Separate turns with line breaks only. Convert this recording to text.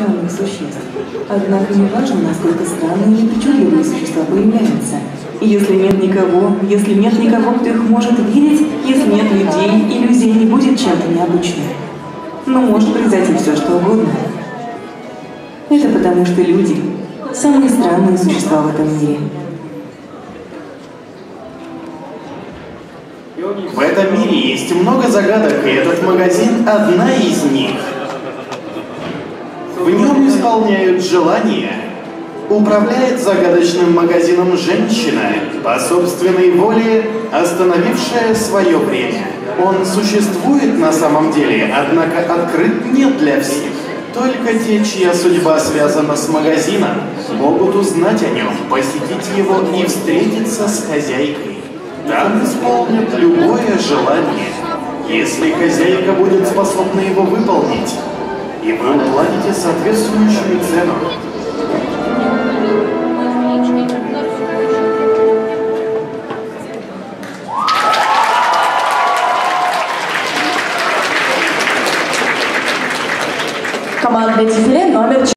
странных существ. Однако не важно, насколько странные или причудливые существа появляются. Если нет никого, кто их может видеть, если нет людей, иллюзия не будет чем-то необычным. Но может произойти все, что угодно. Это потому, что люди – самые странные существа в этом мире.
В этом мире есть много загадок, и этот магазин – одна из них. В нем исполняют желания. Управляет загадочным магазином женщина, по собственной воле остановившая свое время. Он существует на самом деле, однако открыт не для всех. Только те, чья судьба связана с магазином, могут узнать о нем, посетить его и встретиться с хозяйкой. Там исполнят любое желание, если хозяйка будет способна его выполнить, и вы уплатите соответствующую цену.
Командный дефиле номер 4.